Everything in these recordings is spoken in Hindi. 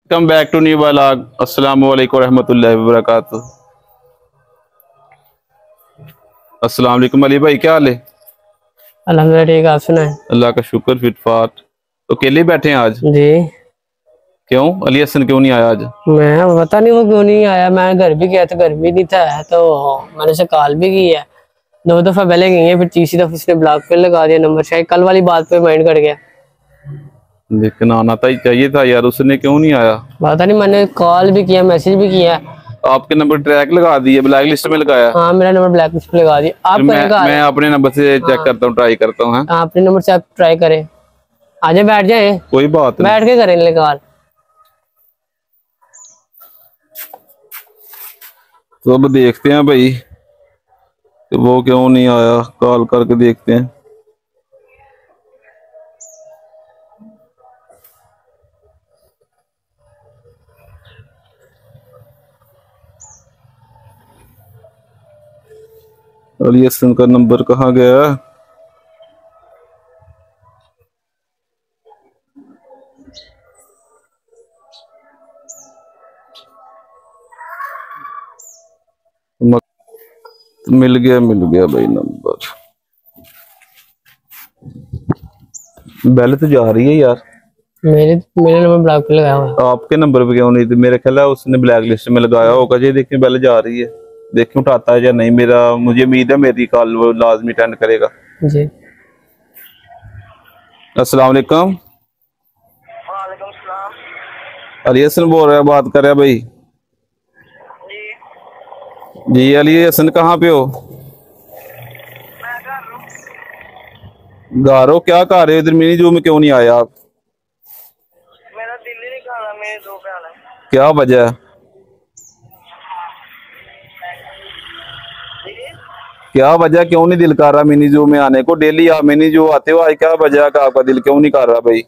Welcome back to new vlog. अस्सलामुअलैकुम रहमतुल्लाहि व बरकातुहू। अस्सलामुअलैकुम अली भाई, क्या हाल है? अल्हम्दुलिल्लाह ठीक है, आप सुनाएं? अल्लाह का शुक्र, फिट फाट। तो अकेले बैठे हैं आज? जी। क्यों अली हसन क्यों नहीं आया आज? मैं पता नहीं वो क्यों नहीं आया। मैं घर भी गया था, घर भी नहीं था, तो मैंने उसे कॉल भी की है। 2 दफा पहले गई है, फिर तीसरी दफा उसने ब्लॉक पे लगा दिया नंबर। शायद कल वाली बात पे माइंड कर गया। लेकिन आना तो ही चाहिए था यार, उसने क्यों नहीं आया? पता नहीं, मैंने कॉल भी किया, मैसेज भी किया। आपके नंबर ट्रैक लगा दिए, ब्लैक लिस्ट में लगाया? हाँ, मेरा नंबर ब्लैक लिस्ट पे लगा दिया। आप मैं अपने नंबर से चेक करता हूँ, ट्राई करता हूँ। अपने नंबर से आप ट्राई करें। आजे बैठ जाए, कोई बात नहीं, बैठ के करें कॉल। तो अब देखते हैं भाई कि वो क्यों नहीं आया, कॉल करके देखते हैं। अली हसन का नंबर कहाँ गया? मिल गया भाई नंबर। बेल तो जा रही है यार। मेरे नंबर ब्लॉक पे लगाया हुआ है। आपके नंबर पे क्यों नहीं थी? मेरे ख्याल है उसने ब्लैक लिस्ट में लगाया होगा जी। देखिए बेल जा रही है, देखिए उठाता है या नहीं। मुझे उम्मीद है मेरी कॉल वो लाजमी अटेंड करेगा जी। अस्सलाम वालेकुम। वालेकुम सलाम। अली हसन बोल रहा है, बात कर रहा है भाई। जी जी अली हसन कहाँ पे हो? मैं घर हूँ। गारो क्या कर रहे हो इधर? मिनी जू में क्यों नहीं आया आप? मेरा दिल ही नहीं कर रहा, मेरे 2 प्याले। क्या वजह है? क्या वजह, क्यों नहीं दिल कर रहा मिनी जू में आने को? डेली आप मिनी जू आते हो, आज क्या वजह है कि आपका दिल क्यों नहीं कर रहा भाई?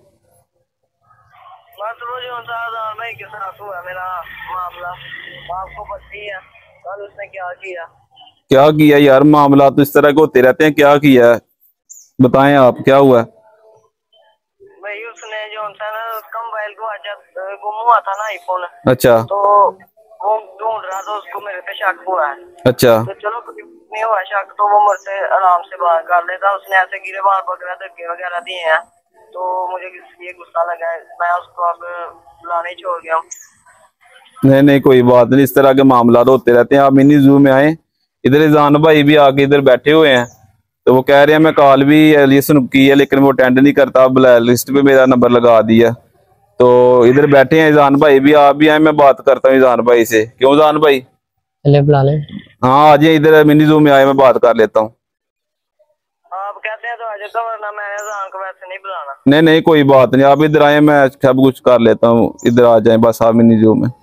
बस रोज अजान भाई के साथ हुआ मेरा मामला, आपको पता ही है। कल उसने क्या किया यार? मामला तो इस तरह के होते रहते हैं, क्या किया है बताएं आप, क्या हुआ? भाई उसने जो होता है ना, उसका मोबाइल गुम हुआ था ना, आईफोन। अच्छा तो वो ढूंढ रहा था, उसको मेरे पे शक हुआ है। अच्छा। तो चलो कुछ नहीं हुआ शक, तो वो मुझसे आराम से बात कर लेता। उसने ऐसे गिरे बार पकड़ा, धक्के वगैरह दिए हैं, तो मुझे ये गुस्सा लगा है। मैं उसको अब बुलाने छोड़ गया हूँ। नहीं कोई बात नहीं, इस तरह के मामला होते रहते हैं। आप मिनी जू में आए, इधर इजान भाई भी आके इधर बैठे हुए हैं, तो वो कह रहे हैं मैं कॉल भी लिसन की है लेकिन वो अटेंड नहीं करता, ब्लैक लिस्ट पे मेरा नंबर लगा दिया। तो इधर बैठे हैं इजान भाई भी, आप भी आए, मैं बात करता हूँ इजान भाई से। क्यों इजान भाई? चले बुला लें। हाँ आ जाइए, इधर मिनी जू में आए, मैं बात कर लेता हूँ। आप कहते हैं तो आ जाता, वरना मैं अजान को वैसे नहीं बुलाना। नहीं कोई बात नहीं, आप इधर आए, मैं सब कुछ कर लेता हूँ। इधर आ जाए बस, आप मिनी जू में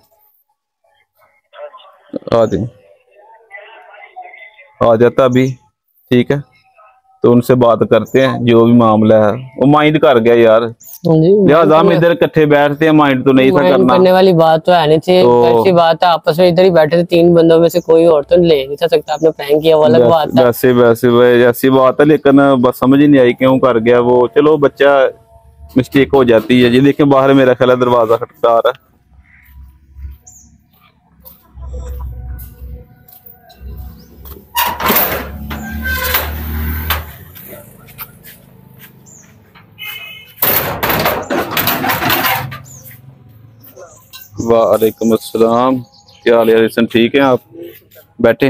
आ जाए। आ जाता अभी, ठीक है। तो उनसे बात करते हैं, जो भी मामला है। वो माइंड कर गया यार, लिहाजा हम इधर इकट्ठे बैठते हैं। माइंड तो नहीं था करना, करने वाली बात तो है नहीं थी। ऐसी बात है, आपस में इधर ही बैठे थे, 3 बंदों में से कोई और तो ले नहीं था सकता। आपने प्रैंक किया वो अलग बात है। वैसे ऐसी बात है, लेकिन बस समझ ही नहीं आई क्यों कर गया वो। चलो बच्चा, मिस्टेक हो जाती है जी। देखिए बाहर मेरा ख्याल है दरवाजा खटखटा रहा है। वालेकुम अस्सलाम, क्या हाल है हसन? ठीक है आप? बैठे।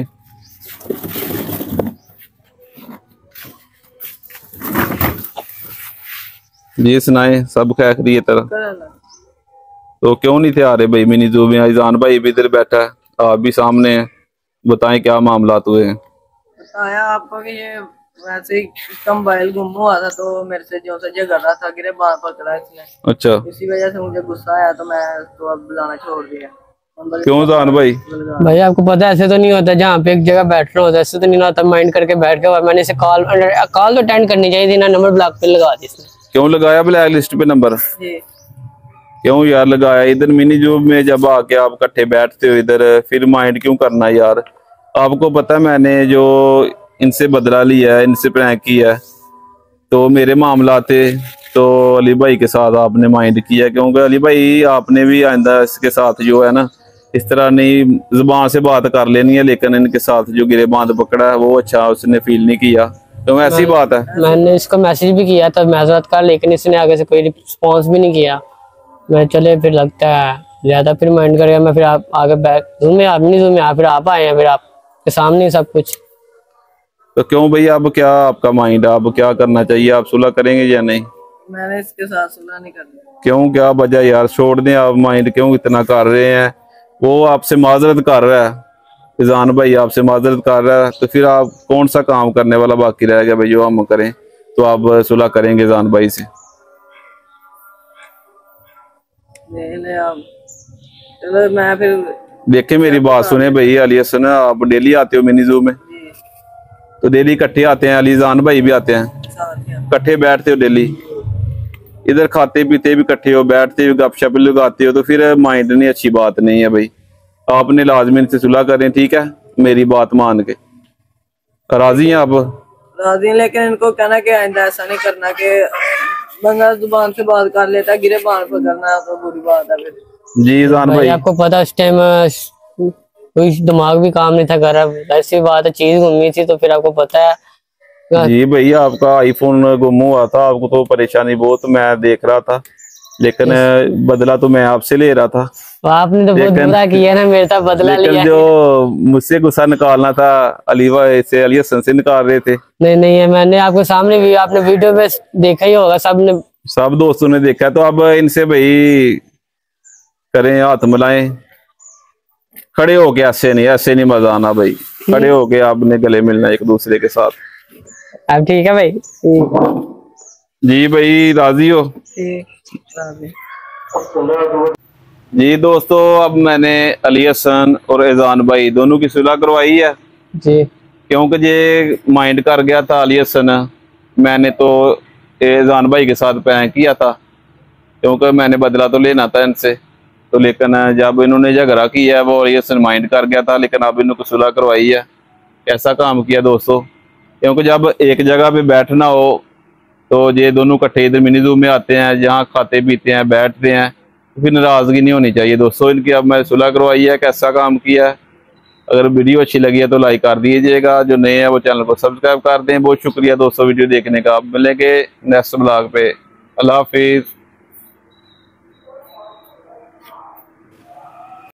जी सुनाए, सब खैरियत तरह? तो क्यों नहीं थे आ रहे भाई मिनी जू में? ईजान भाई भी इधर बैठा है, आप भी सामने हैं, बताएं क्या मामला हुए हैं? बताया आपको कि ये वैसे ही इसका मोबाइल गुम हुआ था, तो मेरे से जो सा कर रहा था, गिरे बार पकड़ा इसने। अच्छा, इसी वजह से मुझे गुस्सा आया, तो मैं उसको अब बुलाना छोड़ दिया। क्यों जान भाई? भाई आपको पता है ऐसे तो नहीं होता, जहाँ पे एक जगह बैठना होता है ऐसे तो नहीं होता। माइंड करके बैठ गया। मैंने इसे कॉल तो अटेंड करनी चाहिए थी ना, नंबर ब्लॉक पे लगा दी इसने। क्यों लगाया ब्लैक लिस्ट पे नंबर? क्यों यार लगाया? इधर मिनी जू में जब आके आप इकट्ठे बैठते हो इधर, फिर माइंड क्यों करना यार? आपको पता है मैंने जो इनसे बदला लिया है, इनसे प्रैंक किया है, तो मेरे मामला थे, तो अली भाई के साथ आपने माइंड किया, क्योंकि अली भाई आपने भी आइंदा इसके साथ जो है ना इस तरह नहीं जुबान से बात कर लेनी है, लेकिन इनके साथ जो गिरेबान पकड़ा है वो अच्छा उसने फील नहीं किया, तो ऐसी बात है। मैंने इसको मैसेज भी किया था मैजरत का, लेकिन इसने आगे से कोई रिस्पॉन्स भी नहीं किया। मैं चले फिर लगता है ज्यादा फिर माइंड करेगा, मैं फिर आप आगे बैक जूम में आप नहीं जूम में फिर आप आए हैं, फिर आपके सामने सब कुछ। तो क्यों भैया अब क्या आपका माइंड, आप क्या करना चाहिए, आप सुलह करेंगे या नहीं? मैंने इसके साथ सुलह नहीं करनी। क्यों, क्या वजह यार, छोड़ दें आप, माइंड क्यों इतना कर रहे हैं? वो आपसे माजरत कर रहा है, इजान भाई आपसे माजरत कर रहा है, तो फिर आप कौन सा काम करने वाला बाकी रह गया भाई जो हम करें? तो आप सुलह करेंगे इजान भाई से? चलो मैं फिर देखे मेरी बात सुने भाई, अली हसन आप डेली आते हो मिनी जू में, तो डेली इकट्ठे आते हैं, अली जान भाई भी आते हैं, इकट्ठे बैठते हो डेली, इधर खाते पीते भी इकट्ठे हो, बैठते हो, गपशप लगाते हो, तो फिर माइंड नहीं, अच्छी बात नहीं है भाई। आपने लाजमी से सुलह करें, ठीक है, मेरी बात मान के। राजी हैं आप? राजी, लेकिन इनको कहना कि आइंदा ऐसा नहीं करना कि बंदा जुबान से बात कर लेता है, गिरेबान पर करना तो बुरी बात है फिर। जी जान भाई आपको पता उस टाइम कोई दिमाग भी काम नहीं था कर रहा, ऐसी बात है, चीज घूमी थी, तो फिर आपको पता है। जी भैया आपका आईफोन गुम हुआ था, आपको तो परेशानी बहुत मैं देख रहा था, लेकिन बदला तो मैं आपसे ले रहा था। तो आपने तो बहुत बुरा किया ना, मेरे साथ बदला लिया। जो मुझसे गुस्सा निकालना था अली भाई से, अली हसन से निकाल रहे थे। नहीं है, मैंने आपके सामने भी आपने वीडियो में देखा ही होगा, सब दोस्तों ने देखा। तो अब इनसे भाई करें, हाथ मिलाएं, खड़े होके, ऐसे नहीं मजा आना भाई, खड़े होके आपने गले मिलना एक दूसरे के साथ। अब ठीक है भाई? जी भाई राजी हो? जी दोस्तों, अब मैंने अली हसन और एजान भाई दोनों की सुलह करवाई है जी, क्योंकि ये माइंड कर गया था अली हसन, मैंने तो एजान भाई के साथ पैं किया था, क्योंकि मैंने बदला तो लेना था इनसे, तो लेकिन जब इन्होंने झगड़ा किया वो अली हसन माइंड कर गया था, लेकिन अब इन्होंने सुलह करवाई है। ऐसा काम किया दोस्तों, क्योंकि जब एक जगह पे बैठना हो तो ये दोनों इकट्ठे इधर मिनी जू में आते हैं, जहाँ खाते पीते हैं, बैठते हैं, तो फिर नाराजगी नहीं होनी चाहिए दोस्तों इनकी। अब मैं सुलह करवाई है, कैसा काम किया है। अगर वीडियो अच्छी लगी है तो लाइक कर दीजिएगा, जो नए हैं वो चैनल को सब्सक्राइब कर दें। बहुत शुक्रिया दोस्तों वीडियो देखने का। आप मिलेंगे नेक्स्ट ब्लॉग पे। अल्लाह हाफिज।